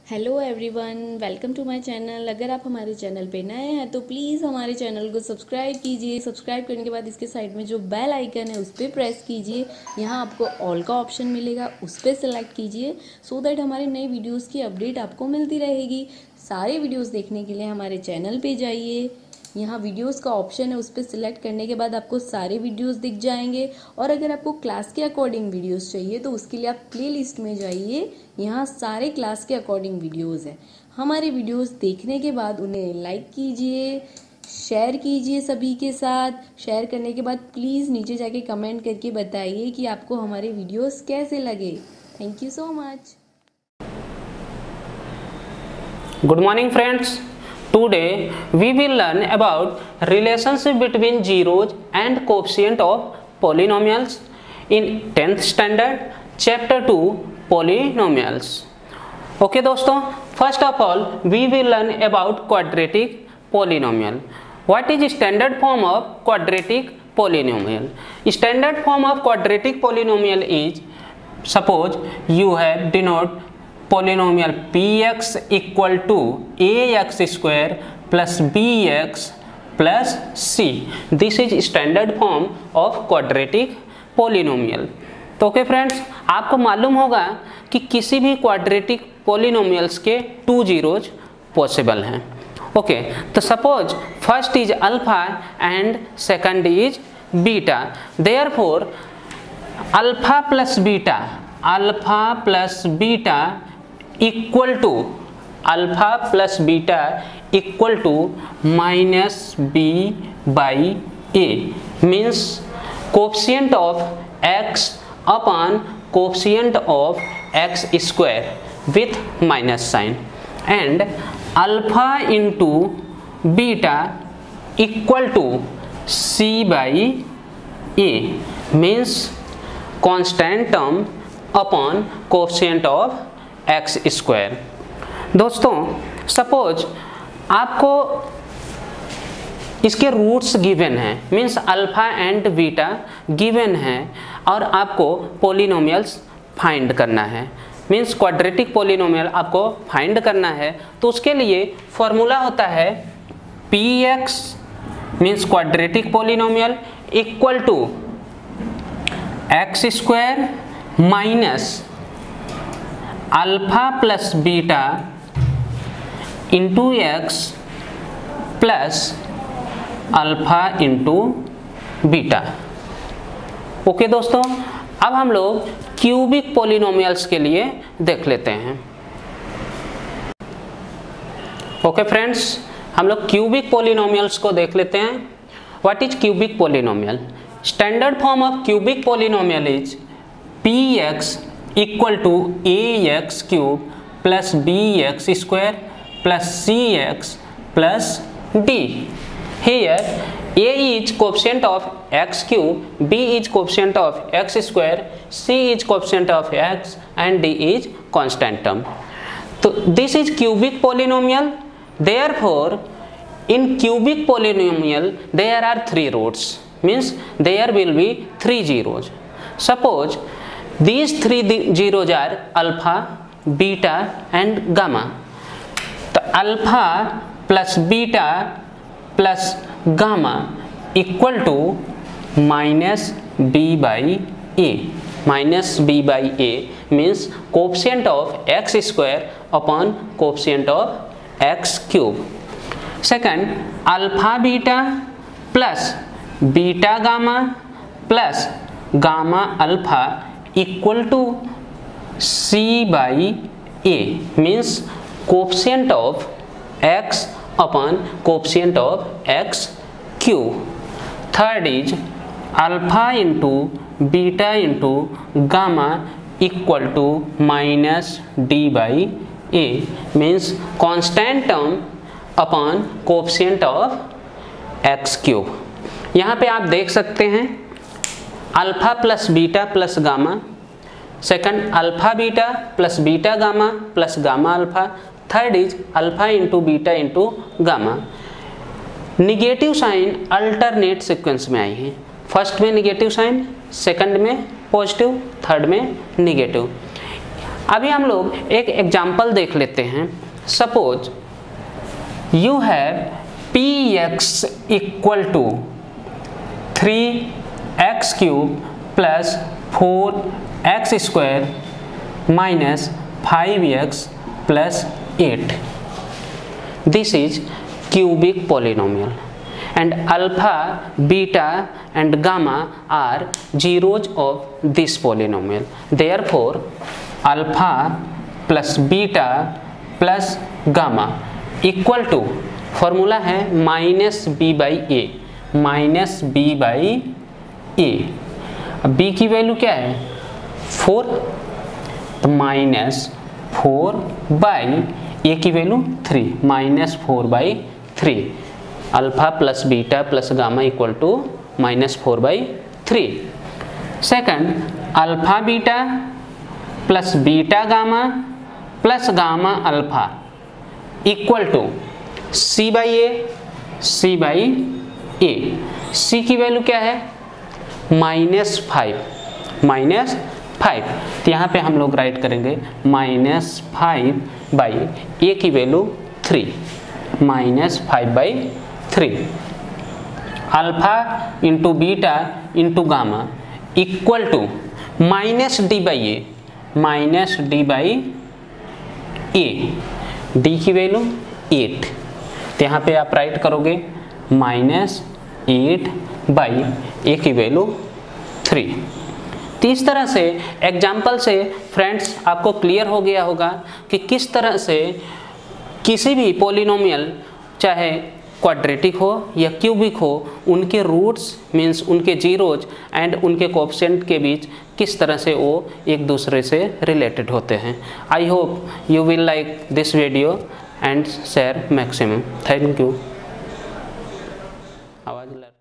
Hello everyone, welcome to my channel. अगर आप हमारे चैनल पे नए हैं तो प्लीज़ हमारे चैनल को सब्सक्राइब कीजिए। सब्सक्राइब करने के बाद इसके साइड में जो बेल आइकन है उस पर प्रेस कीजिए। यहाँ आपको ऑल का ऑप्शन मिलेगा, उस पर सेलेक्ट कीजिए सो दैट हमारे नए वीडियोस की अपडेट आपको मिलती रहेगी। सारे वीडियोस देखने के लिए हमारे चैनल पे जाइए। यहाँ वीडियोस का ऑप्शन है, उस पर सिलेक्ट करने के बाद आपको सारे वीडियोस दिख जाएंगे। और अगर आपको क्लास के अकॉर्डिंग वीडियोस चाहिए तो उसके लिए आप प्लेलिस्ट में जाइए। यहाँ सारे क्लास के अकॉर्डिंग वीडियोस हैं। हमारे वीडियोस देखने के बाद उन्हें लाइक कीजिए, शेयर कीजिए सभी के साथ। शेयर करने के बाद प्लीज़ नीचे जाके कमेंट करके बताइए कि आपको हमारे वीडियोस कैसे लगे। Thank you so much. Good morning friends. Today we will learn about relationship between zeros and coefficient of polynomials in 10th standard chapter 2 polynomials. Okay दोस्तों, first of all we will learn about quadratic polynomial. What is standard form of quadratic polynomial? Standard form of quadratic polynomial is, suppose you have denote polynomial px equal to ax square plus bx plus c. This is standard form of quadratic polynomial. तो okay friends, आपको मालूम होगा कि किसी भी quadratic polynomials के 2 zeros possible हैं। Okay, तो suppose first is alpha and second is beta. Therefore alpha plus beta equal to minus b by a, means coefficient of x upon coefficient of x square with minus sign, and alpha into beta equal to c by a, means constant term upon coefficient of x square. दोस्तों suppose आपको इसके roots given हैं, means alpha and beta given है और आपको polynomials find करना है, means quadratic polynomial आपको फाइंड करना है। तो उसके लिए फॉर्मूला होता है px means quadratic polynomial equal to x square minus alpha plus beta into x plus alpha into beta. Okay दोस्तों, अब हम लोग क्यूबिक पोलिनोमियल्स के लिए देख लेते हैं। ओके फ्रेंड्स, हम लोग क्यूबिक पोलिनोमियल्स को देख लेते हैं। What is cubic polynomial? Standard form of cubic polynomial is px equal to ax cube plus bx square plus cx plus d. Here a is coefficient of x cube, b is coefficient of x square, c is coefficient of x and d is constant term. So this is cubic polynomial. Therefore in cubic polynomial there are 3 roots, means there will be 3 zeros. Suppose these 3 zeros are alpha, beta and gamma. तो alpha plus beta plus gamma equal to minus b by a. Minus b by a means coefficient of x square upon coefficient of x cube. Second alpha beta plus beta gamma plus gamma alpha equal to c by a, means coefficient of x upon coefficient of x cube. Third is alpha into beta into gamma equal to minus d by a, means constant term upon coefficient of x cube. यहाँ पे आप देख सकते हैं alpha plus beta plus gamma, second alpha beta plus beta gamma plus gamma alpha, third is alpha into beta into gamma. Negative sign alternate sequence में आई है, first में निगेटिव साइन, सेकंड में पॉजिटिव, थर्ड में negative. अभी हम लोग एक एग्जाम्पल देख लेते हैं। Suppose you have px equal to 3x cube plus 4x square minus 5x plus 8. This is cubic polynomial and alpha, beta and gamma are zeros of this polynomial. Therefore, alpha plus beta plus gamma equal to formula है minus b by a, minus b by a. अब b की value क्या है 4, तो minus 4 by a की value 3, minus 4 by 3। Alpha plus beta plus gamma equal to minus 4 by 3। Second, alpha beta plus beta gamma plus gamma alpha equal to c by a, c by a. C की value क्या है -5, -5। तो यहाँ पे हम लोग right करेंगे -5 by a की value 3, -5 by 3। Alpha into beta into gamma equal to -d by a, -d by a. D की वैल्यू 8, तो यहाँ पे आप राइट करोगे -8 बाई ए की वैल्यू 3। तो इस तरह से एग्जाम्पल से फ्रेंड्स आपको क्लियर हो गया होगा कि किस तरह से किसी भी पॉलिनोमियल, चाहे क्वाड्रेटिक हो या क्यूबिक हो, उनके रूट्स मीन्स उनके जीरोज एंड उनके कोएफिशिएंट के बीच किस तरह से वो एक दूसरे से रिलेटेड होते हैं। I hope you will like this video and share maximum. Thank you.